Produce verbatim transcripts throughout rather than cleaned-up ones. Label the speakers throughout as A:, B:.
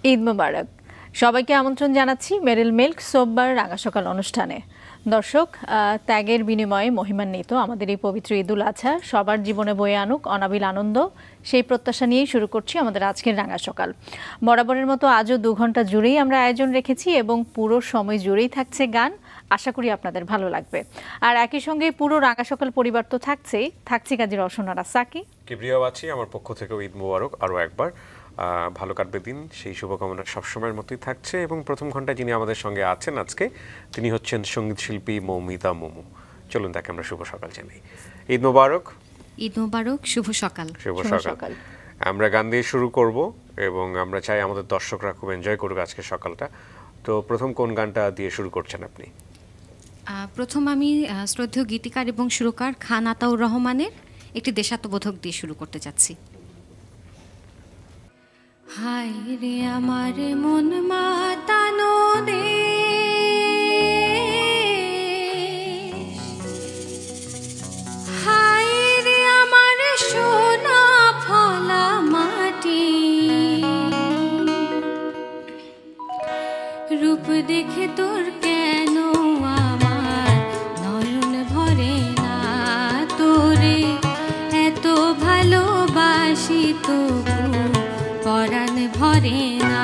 A: ঈদ মোবারক। সবাইকে আমন্ত্রণ জানাচ্ছি মেরিল মিল্ক সোববার রাঙা সকাল অনুষ্ঠানে। দর্শক, ত্যাগের বিনিময়ে মহিমান্বিত আমাদের এই পবিত্র ঈদুল আজহা সবার জীবনে বয়ে আনুক অনাবিল আনন্দ, সেই প্রত্যাশা নিয়েই শুরু করছি আমাদের আজকের রাঙা সকাল। বরাবরের মতো আজও দু ঘন্টা জুড়েই আমরা আয়োজন রেখেছি এবং পুরো সময় জুড়েই থাকছে গান। আশা করি আপনাদের ভালো লাগবে। আর একই সঙ্গে পুরো রাঙা সকাল পরিবার তো থাকছেই, থাকছি কাজী রওশনারা সাকি,
B: কিবরিয়াও আছি। আমার পক্ষ থেকেও ঈদ মোবারক আরও একবার। ভালো কাটবে দিন, সেই শুভকামনা সবসময়ের মতোই থাকছে। এবং প্রথম ঘন্টায় যিনি আমাদের সঙ্গে আছেন আজকে, তিনি হচ্ছেন সঙ্গীত শিল্পী মৌমিতা মোমো। চলুন তাকে আমরা শুভ সকাল জানাই। ঈদ মোবারক।
C: ঈদ মোবারক, শুভ সকাল।
B: শুভ সকাল। আমরা গান দিয়ে শুরু করব এবং আমরা চাই আমাদের দর্শকরা খুব এনজয় করুক আজকে সকালটা। তো প্রথম কোন গানটা দিয়ে শুরু করছেন আপনি?
C: প্রথম আমি শ্রদ্ধেয় গীতিকার এবং সুরকার খান আতাউর রহমানের একটি দেশাত্মবোধক দিয়ে শুরু করতে যাচ্ছি। হায় রে আমার মন মাতানো দেশ, হায় রে আমার সোনা ফলা মাটি, রূপ দেখে তোর কেন আমার নয়ন ভরে না, তোরে এত ভালোবাসি তবু পরাণ ভরে না।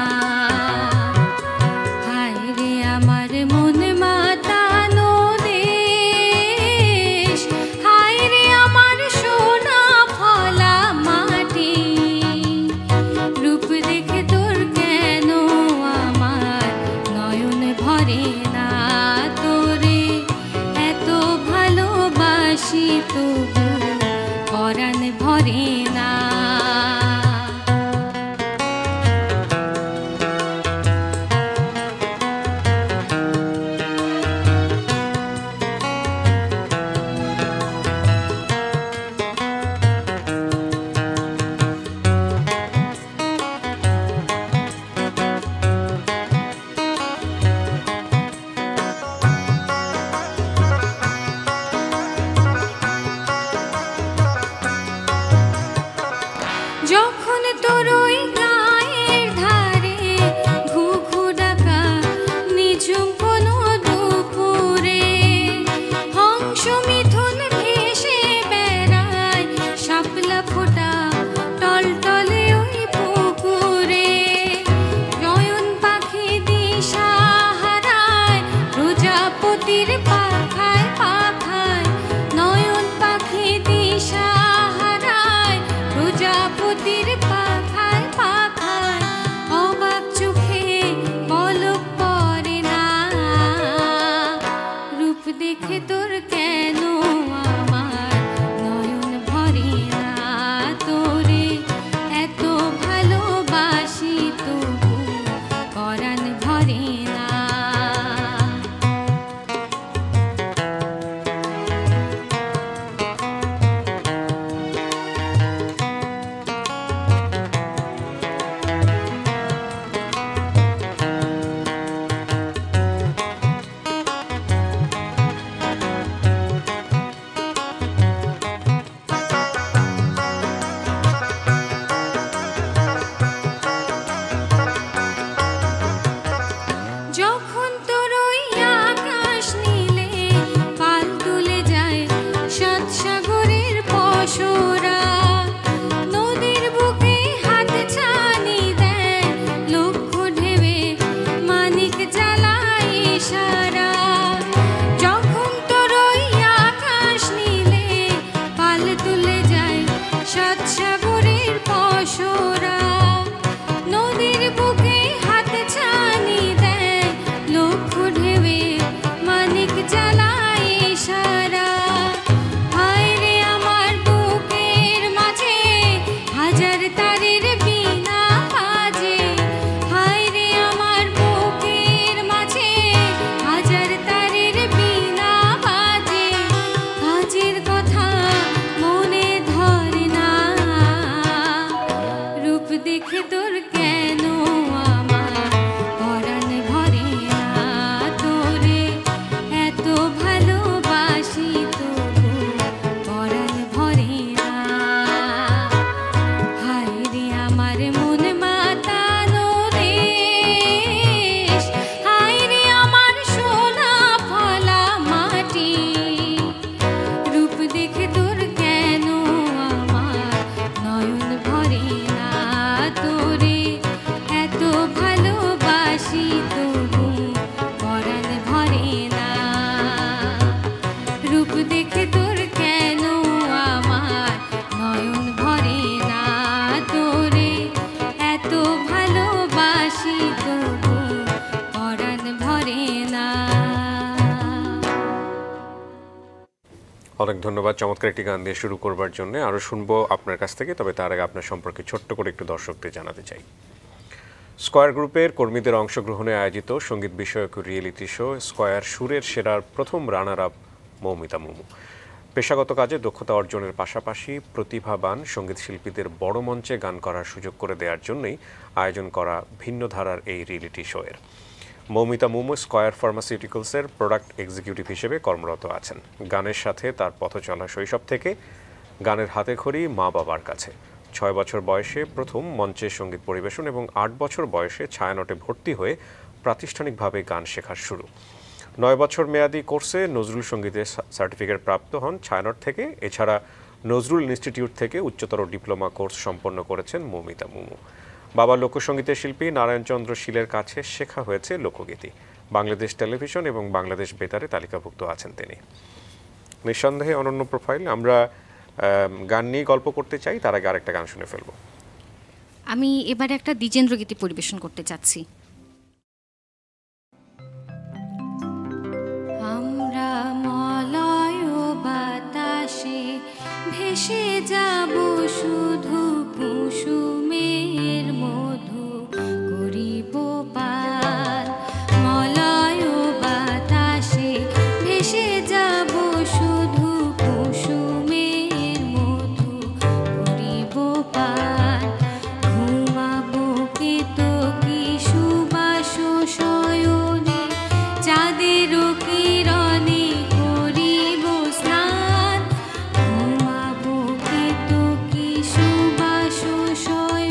C: হায় রে আমার মন মাতানো দেশ, হায় রে আমার সোনা ফলা মাটি, রূপ দেখে তোর কেন আমার নয়ন ভরে না, তোরে এত ভালোবাসি তবু পরাণ ভরে না।
B: অনেক ধন্যবাদ চমৎকার একটি গান দিয়ে শুরু করবার জন্য। আরও শুনবো আপনার কাছ থেকে, তবে তার আগে আপনার সম্পর্কে ছোট্ট করে একটু দর্শকদের জানাতে চাই। স্কয়ার গ্রুপের কর্মীদের অংশগ্রহণে আয়োজিত সঙ্গীত বিষয়ক রিয়েলিটি শো স্কয়ার সুরের সেরার প্রথম রানার আপ মৌমিতা মুমু। পেশাগত কাজে দক্ষতা অর্জনের পাশাপাশি প্রতিভাবান সঙ্গীত শিল্পীদের বড় মঞ্চে গান করার সুযোগ করে দেওয়ার জন্যই আয়োজন করা ভিন্ন ধারার এই রিয়েলিটি শোয়ের। মৌমিতা মুমু স্কয়ার ফার্মাসিউটিক্যালসের প্রোডাক্ট এক্সিকিউটিভ হিসেবে কর্মরত আছেন। গানের সাথে তার পথ চলা শৈশব থেকে, গানের হাতেখড়ি মা বাবার কাছে। ছয় বছর বয়সে প্রথম মঞ্চে সঙ্গীত পরিবেশন এবং আট বছর বয়সে ছায়ানটে ভর্তি হয়ে প্রাতিষ্ঠানিকভাবে গান শেখার শুরু। নয় বছর মেয়াদী কোর্সে নজরুল সঙ্গীতের সার্টিফিকেট প্রাপ্ত হন ছায়ানট থেকে। এছাড়া নজরুল ইনস্টিটিউট থেকে উচ্চতর ডিপ্লোমা কোর্স সম্পন্ন করেছেন মৌমিতা মুমু। বাবা লোকসঙ্গীতের শিল্পী নারায়ণচন্দ্র শীলের কাছে শেখা হয়েছে লোকগীতি। বাংলাদেশ টেলিভিশন এবং বাংলাদেশ বেতারে তালিকাভুক্ত আছেন তিনি। নিঃসন্দেহে অনন্য প্রোফাইল। আমরা গান নিয়ে গল্প করতে চাই, তার আগে আরেকটা গান শুনে ফেলবো।
C: আমি এবারে একটা দ্বিজেন্দ্র গীতি পরিবেশন করতে চাচ্ছি। আমরা মলয় বাতাসে ভেসে যাব শুধু কুসুমের মধু করিব পান। মলয় বাতাসে ভেসে যাব শুধু কুসুমের মধু করিব পান। ঘুমাবো কে তো কি সুবাস শয়নে চাঁদের কিরণে করিব স্নান। ঘুমাবো কে তো কি সুবাস শয়নে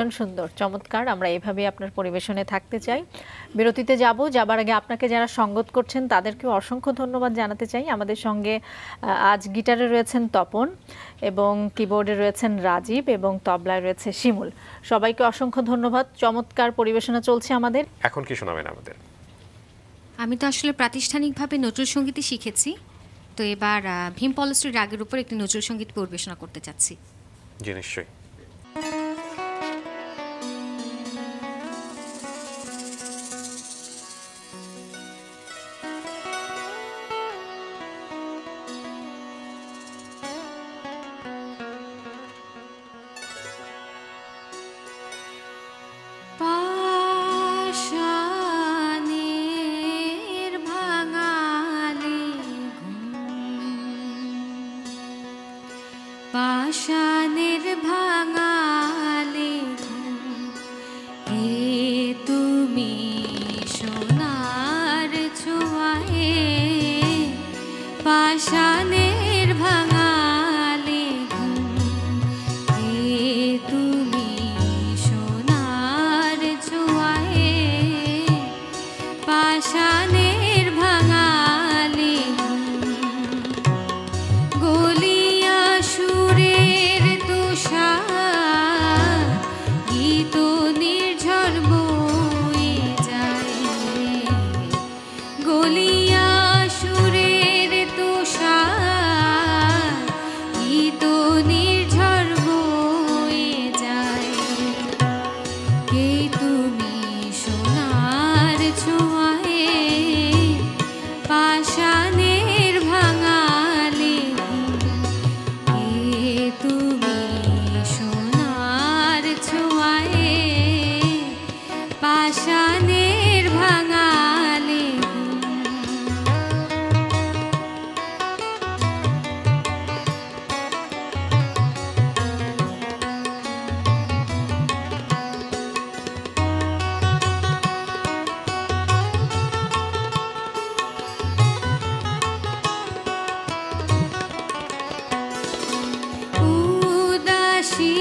A: ভীষণ সুন্দর, চমৎকার। আমরা এভাবেই আপনার পরিবেশনে থাকতে চাই। বিরতিতে যাব, যাবার আগে আপনাকে যারা সঙ্গত করছেন তাদেরকেও অসংখ্য ধন্যবাদ জানাতে চাই। আমাদের সঙ্গে আজ গিটারে রয়েছেন তপন এবং কিবোর্ডে রয়েছেন রাজীব এবং তবলায় রয়েছে শিমুল। সবাইকে অসংখ্য ধন্যবাদ। চমৎকার পরিবেশনা চলছে আমাদের।
B: এখন কি শোনাবেন আমাদের?
C: আমি তো আসলে প্রাতিষ্ঠানিকভাবে নজরুল সঙ্গীতই শিখেছি, তো এবার ভীম পলশ্রীর রাগের উপর একটি নজরুল সঙ্গীত পরিবেশনা করতে চাচ্ছি।
B: জি নিশ্চয়ই।
C: পাষাণের ভাঙালে হে তুমি সোনার ছোঁয়ায়, পাষাণের ভাঙালে হে তুমি সোনার ছোঁয়ায়, পাষাণের ভাঙালে গলিয়া সুরের তুষার গীত নির্ঝর বয়ে যায়, গলিয়া সুরের তুষার গীত নির্ঝর বয়ে যায়, কে তুমি সোনার ছোঁয়ায়, পাষাণের ভাঙালে কে তুমি সোনার ছোঁয়ায়, পাষাণের ভাঙালে। উদাসী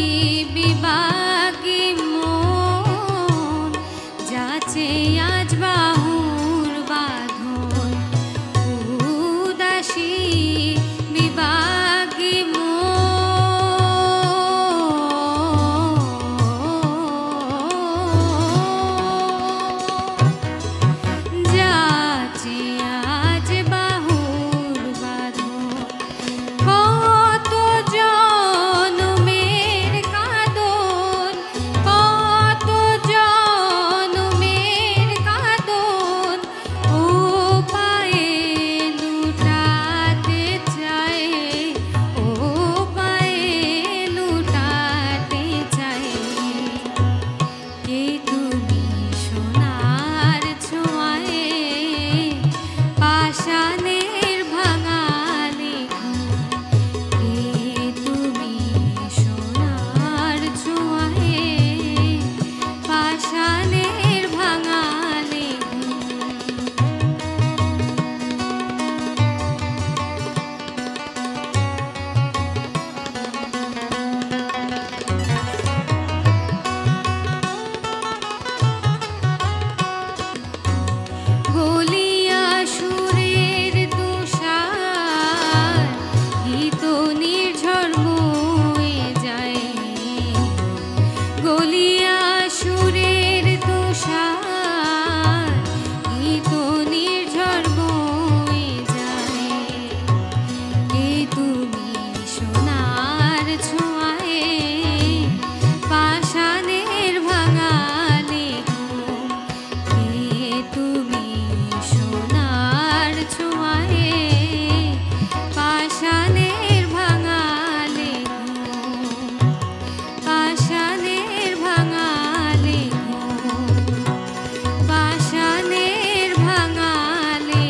C: বিবাগী মন যাচে আজ বাহুর বাঁধন, উদাসী বিবাগী মন যাচে আজ বাহুর বাঁধন, কত জনমের কাঁদন, কত জনমের কাঁদন, ও পায়ে লুটাতে চায়, ও পায়ে লুটাতে চায়, কে তুমি সোনার ছোঁয়ায়, পাষাণের ভাঙালে কে তুমি সোনার ছোঁয়ায়, পাষাণের ভাঙালে। গলিয়া সুরের তুষার গীত নির্ঝর বয়ে যায়, গলিয়া সুরের তুষার গীত নির্ঝর বয়ে যায়, কে তুমি সোনার ছোঁয়ায়, পাষাণের ভাঙালে কে তুমি সোনার ছোঁয়ায়, পাষাণের ভাঙালে, পাষাণের ভাঙালে, পাষাণের ভাঙালে।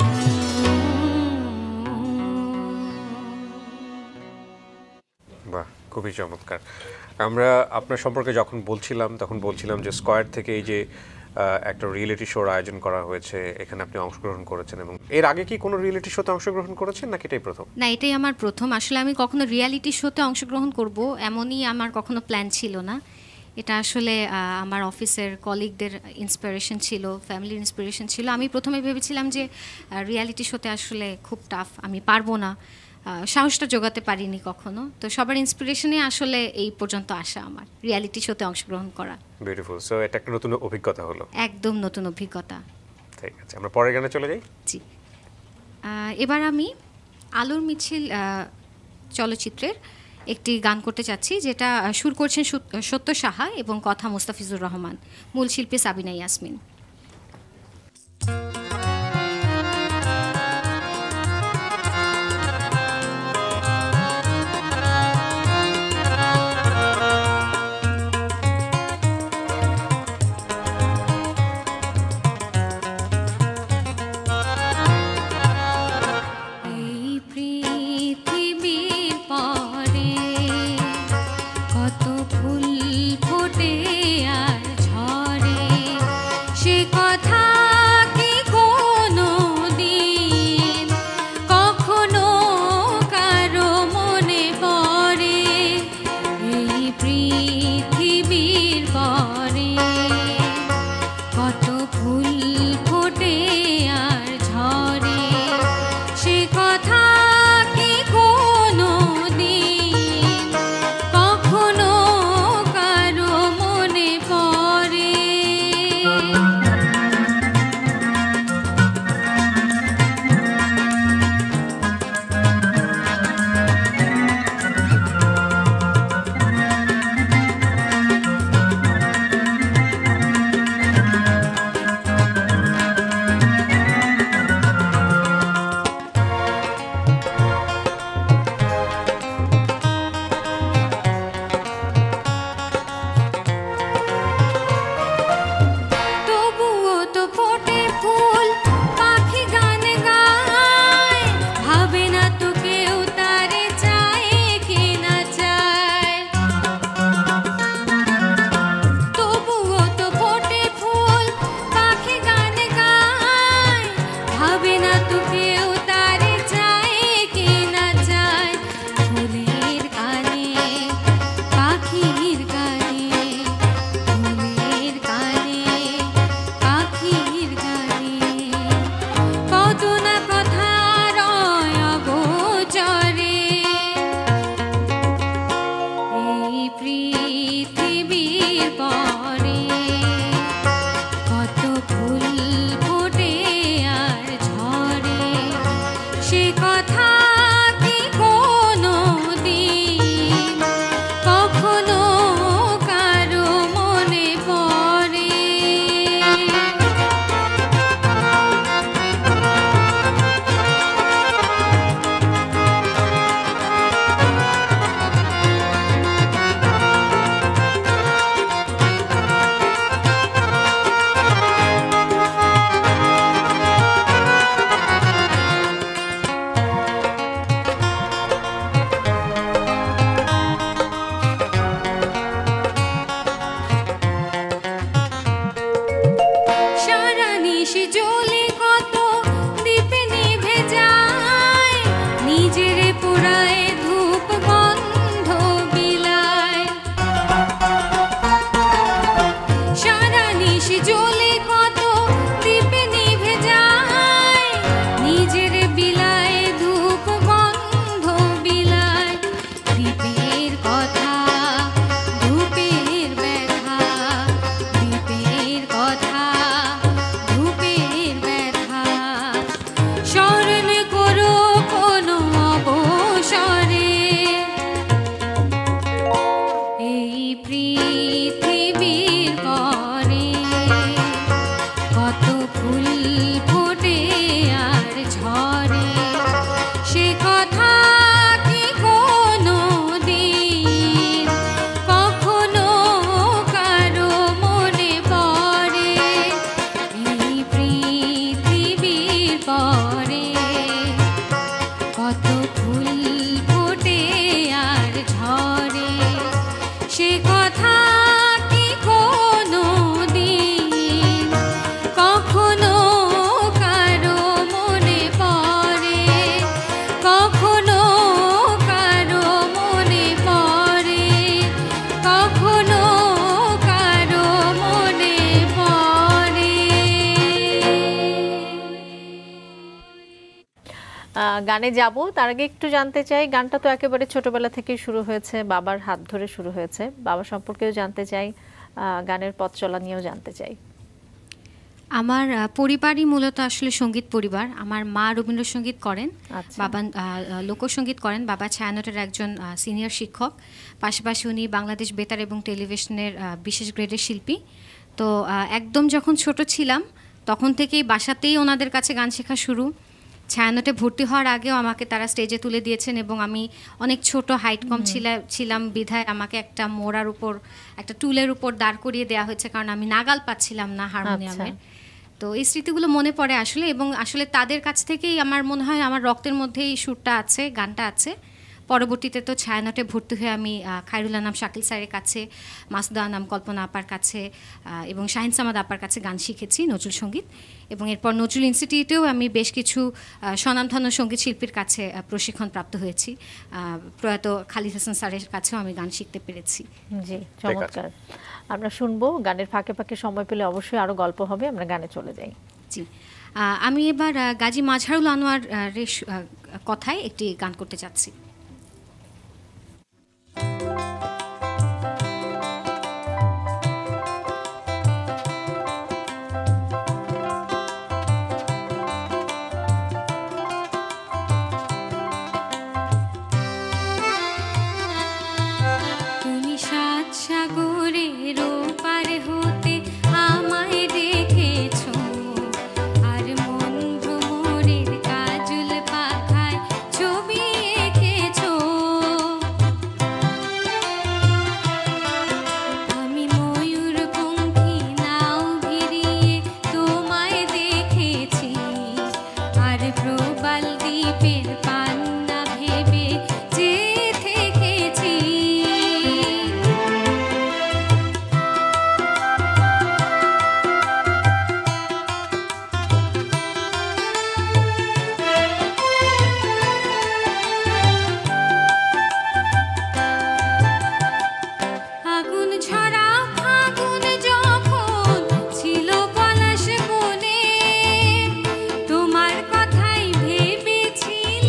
B: বাহ, খুবই চমৎকার। আমরা আপনার সম্পর্কে যখন বলছিলাম তখন বলছিলাম যে স্কয়ার থেকে এই যে আহ, একটা রিয়েলিটি শোর আয়োজন করা হয়েছে, এখানে আপনি অংশগ্রহণ করেছেন, এবং এর আগে কি কোনো রিয়েলিটি শোতে অংশগ্রহণ করেছেন নাকি এটাই প্রথম?
C: না, এটাই আমার প্রথম। আসলে আমি কখনো রিয়ালিটি শোতে অংশগ্রহণ করব এমনই আমার কখনো প্ল্যান ছিল না। এটা আসলে আহ, আমার অফিসের কলিগদের ইন্সপিরেশন ছিল, ফ্যামিলির ইন্সপিরেশন ছিল। আমি প্রথমে ভেবেছিলাম যে রিয়ালিটি শোতে আসলে খুব টাফ, আমি পারবো না, আহ, সাহসটা জোগাতে পারিনি কখনো। তো সবার ইন্সপিরেশনে আসলে এই পর্যন্ত আসা, আমার রিয়ালিটি শোতে অংশগ্রহণ করা।
B: বিউটিফুল। সো এটা একটা নতুন অভিজ্ঞতা হলো।
C: একদম নতুন অভিজ্ঞতা।
B: ঠিক আছে, আমরা পরের গানে চলে যাই।
C: জি, আহ, এবার আমি আলোর মিছিল আহ, চলচ্চিত্রের একটি গান করতে চাচ্ছি, যেটা সুর করছেন সু- সত্য সাহা এবং কথা মোস্তাফিজুর রহমান, মূল শিল্পী সাবিনা ইয়াসমিন। এই পৃথিবীর পরে কত ফুল ফোটে আর ঝরে, সে কথা কি কোনো দিন কখনো কারো মনে পড়ে? এই পৃথিবীর পরে কত ফুল ফোটে আর ঝরে, সে কথা কি কোনো দিন কখনো কারো মনে পড়ে? তবুও তো ফোটে ফুল, পাখি গান গায়, ভাবে না তো কেউ তারে চায় কি না চায়। তবুও তো ফোটে ফুল, পাখি গান গায়, ভাবে না তো কেউ তারে চায় কি না চায়। ফুলের গানে পাখির গানে, ফুলের গানে পাখির গানে, কত না কথা রয় অগোচরে। এই পৃথিবীর পরে কত ফুল ফোটে আর ঝরে, সে কথা কি কোনো দিন কখনো কারো মনে পড়ে?
A: গানে যাব তার আগে একটু জানতে চাই, গানটা তো একেবারে ছোটবেলা থেকেই শুরু হয়েছে, বাবার হাত ধরে শুরু হয়েছে, বাবা সম্পর্কেও জানতে চাই, গানের পথ চলা নিয়েও জানতে চাই।
C: আমার পরিবারই মূলত আসলে সঙ্গীত পরিবার। আমার মা রবীন্দ্রসঙ্গীত করেন, বাবা লোকসঙ্গীত করেন। বাবা ছায়ানটের একজন সিনিয়র শিক্ষক, পাশাপাশি উনি বাংলাদেশ বেতার এবং টেলিভিশনের বিশেষ গ্রেডের শিল্পী। তো একদম যখন ছোট ছিলাম তখন থেকেই বাসাতেই ওনাদের কাছে গান শেখা শুরু। ছায়ানটে ভর্তি হওয়ার আগেও আমাকে তারা স্টেজে তুলে দিয়েছেন এবং আমি অনেক ছোট, হাইট কম ছিলাম বিধায় আমাকে একটা মোড়ার উপর, একটা টুলের উপর দাঁড় করিয়ে দেওয়া হয়েছে, কারণ আমি নাগাল পাচ্ছিলাম না হারমোনিয়ামের। তো এই স্মৃতিগুলো মনে পড়ে আসলে, এবং আসলে তাদের কাছ থেকেই আমার মনে হয় আমার রক্তের মধ্যেই সুরটা আছে, গানটা আছে। পরবর্তীতে তো ছায়ানটে ভর্তি হয়ে আমি খায়রুল আনাম শাকিল স্যারের কাছে, মাসুদা আনাম কল্পনা আপার কাছে এবং শাহিন সামাদ আপার কাছে গান শিখেছি, নজরুল সঙ্গীত। এবং এরপর নজরুল ইনস্টিটিউটেও আমি বেশ কিছু স্বনামধন্য সঙ্গীত শিল্পীর কাছে প্রশিক্ষণ প্রাপ্ত হয়েছি। প্রয়াত খালিদ হাসান স্যারের কাছেও আমি গান শিখতে পেরেছি।
A: জি, চমৎকার। আমরা শুনবো, গানের ফাঁকে ফাঁকে সময় পেলে অবশ্যই আরও গল্প হবে, আমরা গানে চলে যাই।
C: জি, আমি এবার গাজী মাজহারুল আনোয়ার কথায় একটি গান করতে চাচ্ছি।
D: তোমার কথাই ভেবেছিলাম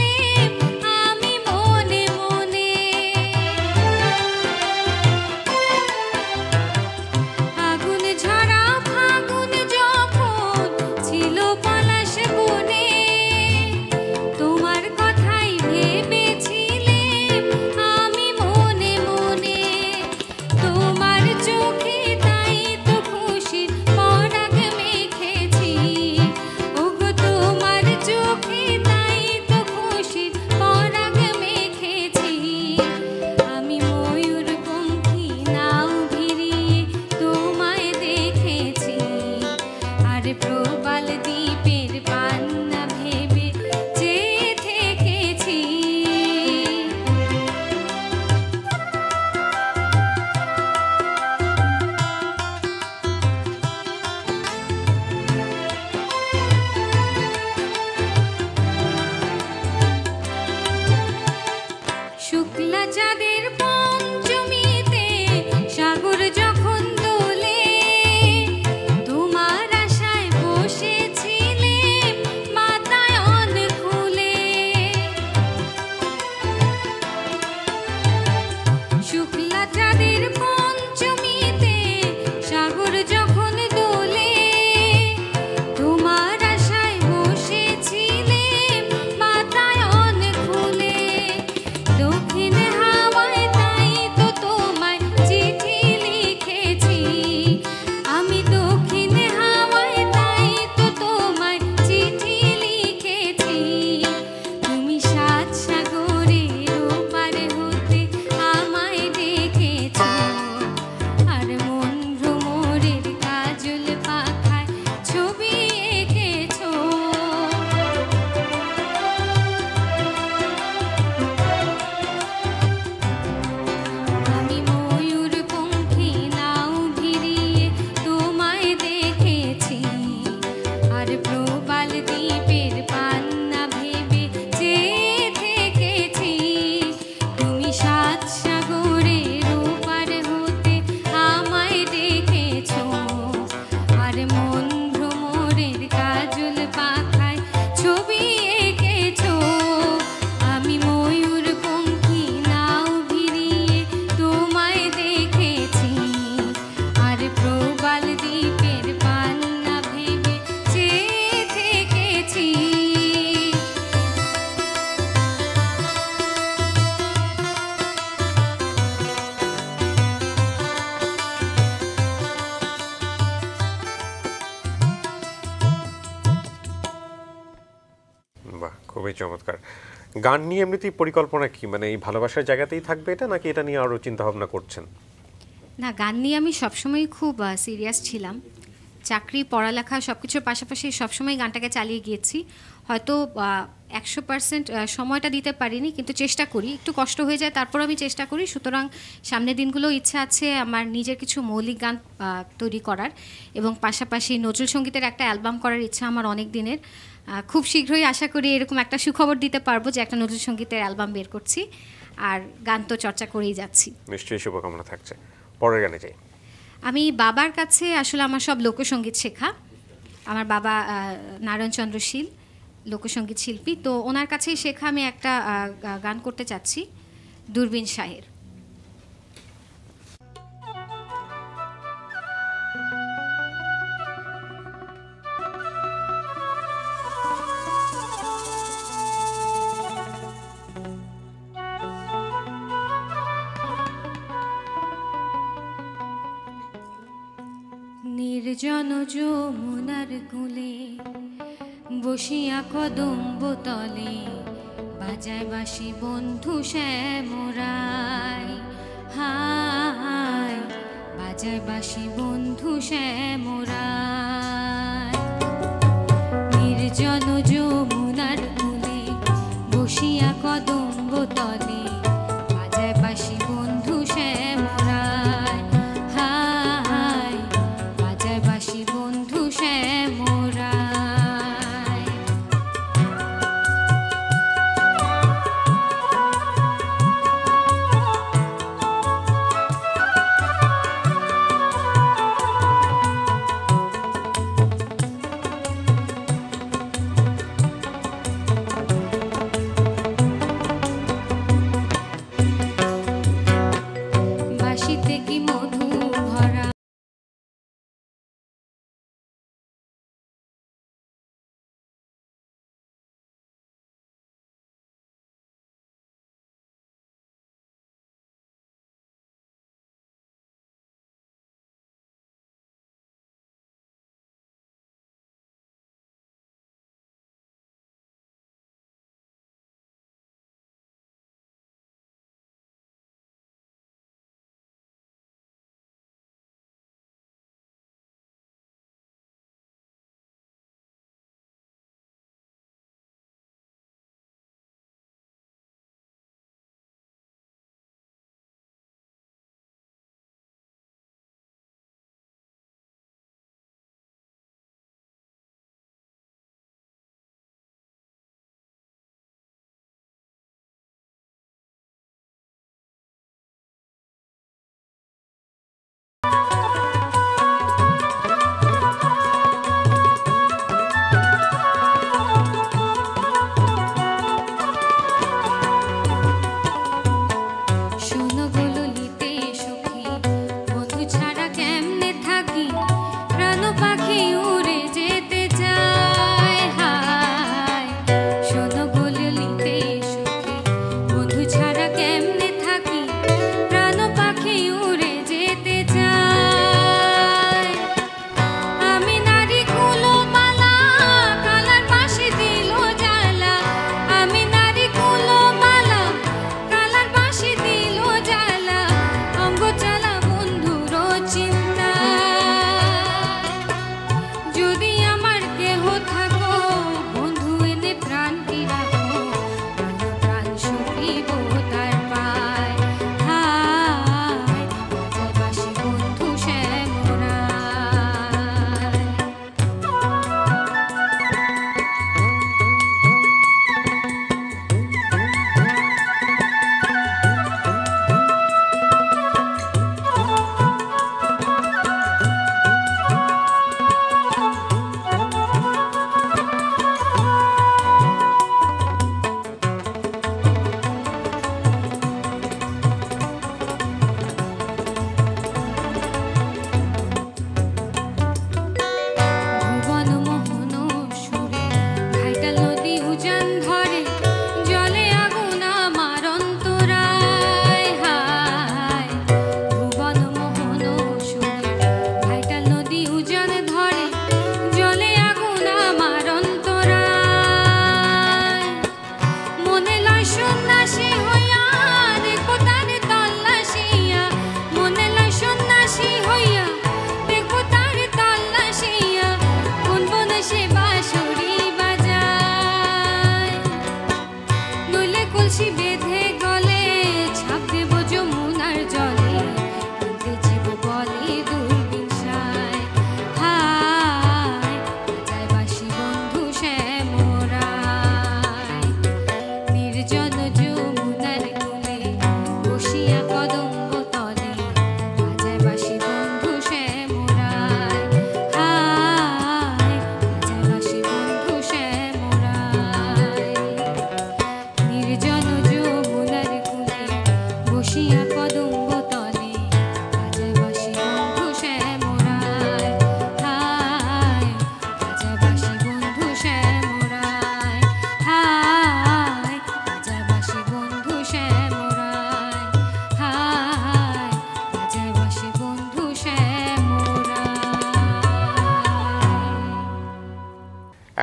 B: বাহ, খুবই চমৎকার। গান নিয়ে এমনিতেই পরিকল্পনা কি, মানে এই ভালোবাসার জায়গাতেই থাকবে এটা, নাকি এটা নিয়ে আরো চিন্তা ভাবনা করছেন?
C: না, গান নিয়ে আমি সবসময় খুব সিরিয়াস ছিলাম। চাকরি, পড়ালেখা সব কিছুর পাশাপাশি সবসময় গানটাকে চালিয়ে গিয়েছি। হয়তো একশো পার্সেন্ট সময়টা দিতে পারিনি, কিন্তু চেষ্টা করি। একটু কষ্ট হয়ে যায়, তারপর আমি চেষ্টা করি। সুতরাং সামনের দিনগুলো ইচ্ছা আছে আমার নিজের কিছু মৌলিক গান তৈরি করার, এবং পাশাপাশি নজরুল সঙ্গীতের একটা অ্যালবাম করার ইচ্ছা আমার অনেক দিনের। খুব শীঘ্রই আশা করি এরকম একটা সুখবর দিতে পারবো যে একটা নজরুল সঙ্গীতের অ্যালবাম বের করছি, আর গান তো চর্চা করেই যাচ্ছি।
B: নিশ্চয়ই শুভকামনা থাকছে। পরের গানে যাই।
C: আমি বাবার কাছে আসলে আমার সব লোকসঙ্গীত শেখা। আমার বাবা নারায়ণচন্দ্র শীল, লোকসঙ্গীত শিল্পী, তো ওনার কাছেই শেখা আমি একটা গান করতে চাচ্ছি, দূরবীন শাহের। নির্জন যমুনার কূলে বসিয়া কদম্ব তলে বাজায় বাঁশি বন্ধু শ্যামরায়, হায় বাজায় বাঁশি বন্ধু শ্যামরায়। নির্জন যমুনার কূলে বসিয়া কদম্ব তলে বাজায় বাঁশি বন্ধু শ্যামরায়, হায় বাজায় বাঁশি বন্ধু শ্যামরায়।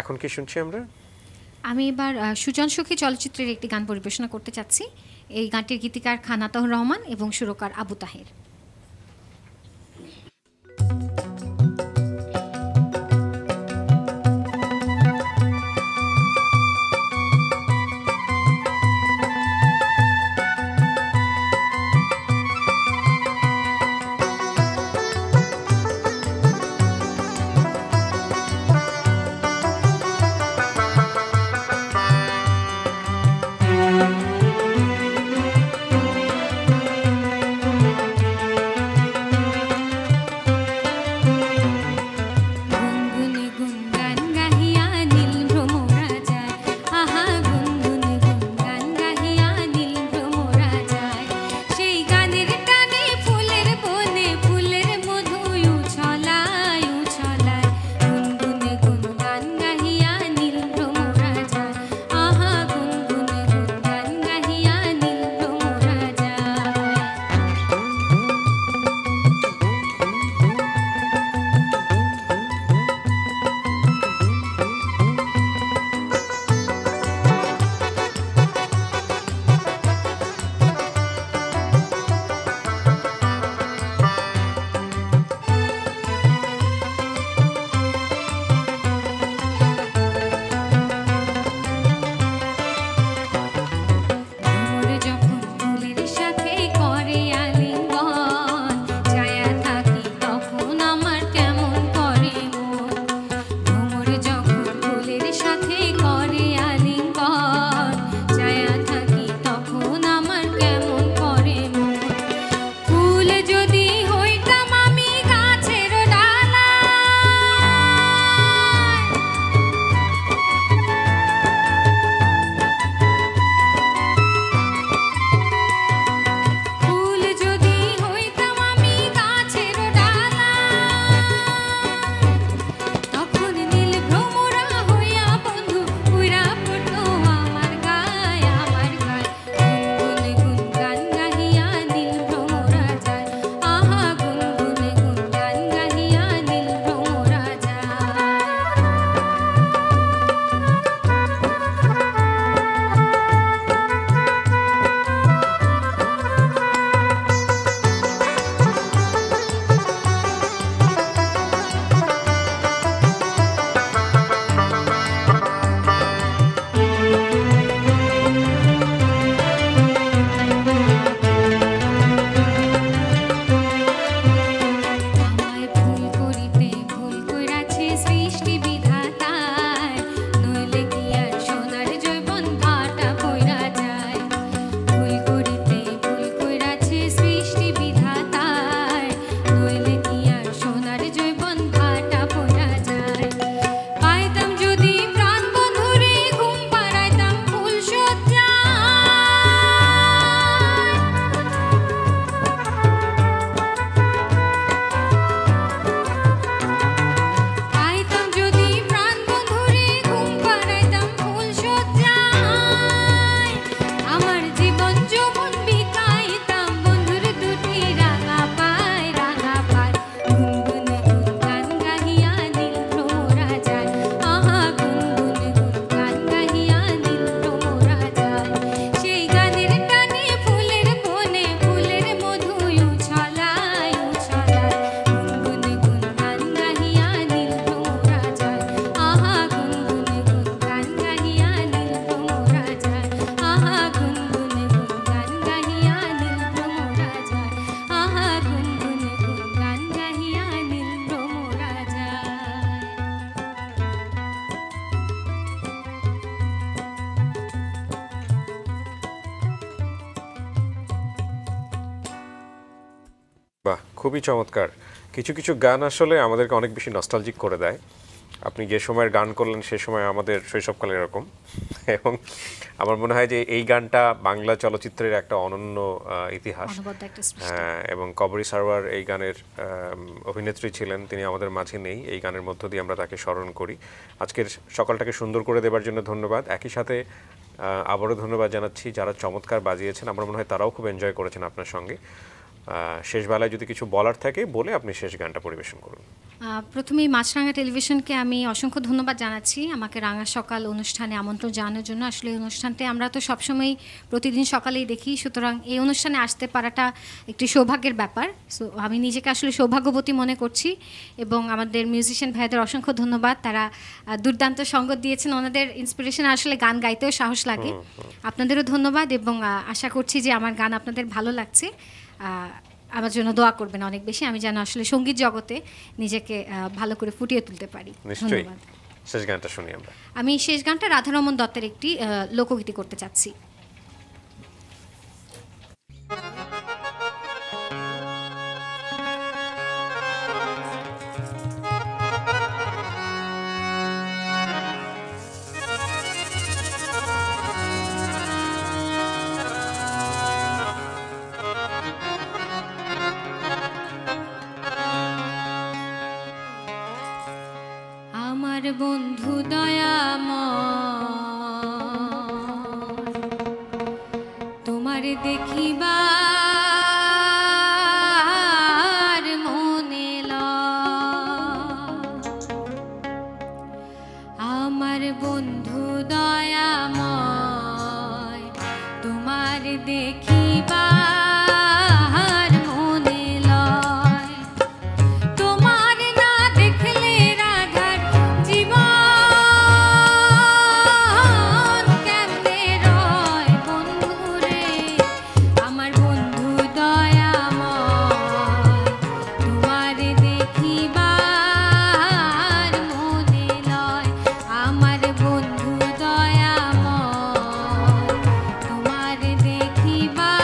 B: এখন কি শুনছি আমরা?
C: আমি এবার আহ, সুজন সখী চলচ্চিত্রের একটি গান পরিবেশনা করতে চাচ্ছি। এই গানটির গীতিকার খান আতাউর রহমান এবং সুরকার আবু তাহের।
B: বাহ, খুবই চমৎকার। কিছু কিছু গান আসলে আমাদেরকে অনেক বেশি নস্টালজিক করে দেয়। আপনি যে সময়ের গান করলেন সে সময় আমাদের শৈশবকাল এরকম, এবং আমার মনে হয় যে এই গানটা বাংলা চলচ্চিত্রের একটা অনন্য ইতিহাস। হ্যাঁ, এবং কবরী সারওয়ার এই গানের অভিনেত্রী ছিলেন, তিনি আমাদের মাঝে নেই। এই গানের মধ্য দিয়ে আমরা তাকে স্মরণ করি। আজকের সকালটাকে সুন্দর করে দেবার জন্য ধন্যবাদ। একই সাথে আবারও ধন্যবাদ জানাচ্ছি যারা চমৎকার বাজিয়েছেন। আমার মনে হয় তারাও খুব এনজয় করেছেন আপনার সঙ্গে। শেষ বেলায় যদি কিছু বলার থাকে বলে আপনি শেষ গানটা পরিবেশন করুন।
C: প্রথমেই মাছরাঙা টেলিভিশনকে আমি অসংখ্য ধন্যবাদ জানাচ্ছি আমাকে রাঙা সকাল অনুষ্ঠানে আমন্ত্রণ জানানোর জন্য। আসলে এই অনুষ্ঠানটি আমরা তো সবসময় প্রতিদিন সকালেই দেখি, সুতরাং এই অনুষ্ঠানে আসতে পারাটা একটি সৌভাগ্যের ব্যাপার। সো আমি নিজেকে আসলে সৌভাগ্যবতী মনে করছি এবং আমাদের মিউজিশিয়ান ভাইদের অসংখ্য ধন্যবাদ, তারা দুর্দান্ত সঙ্গ দিয়েছেন। ওনাদের ইন্সপিরেশন আসলে গান গাইতেও সাহস লাগে। আপনাদেরও ধন্যবাদ এবং আশা করছি যে আমার গান আপনাদের ভালো লাগছে। আমার জন্য দোয়া করবেন অনেক বেশি, আমি যেন আসলে সঙ্গীত জগতে নিজেকে ভালো করে ফুটিয়ে তুলতে পারি।
B: ধন্যবাদ। শেষ গানটা শুনি আমরা।
C: আমি শেষ গানটা রাধারমন দত্তের একটি লোকগীতি করতে চাচ্ছি। বন্ধু দয়াময় তোমার দেখিবার মনে লয়, আমার বন্ধু দয়াময় তোমার দেখিবার মনে লয়, তোমার না দেখলে রাধার জীবন কেমনে রয় বন্ধুরে, আমার বন্ধু দয়াময় তোমার দেখিবার মনে লয়, আমার বন্ধু দয়াময় তোমার দেখিবার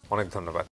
B: অনেক ধন্যবাদ।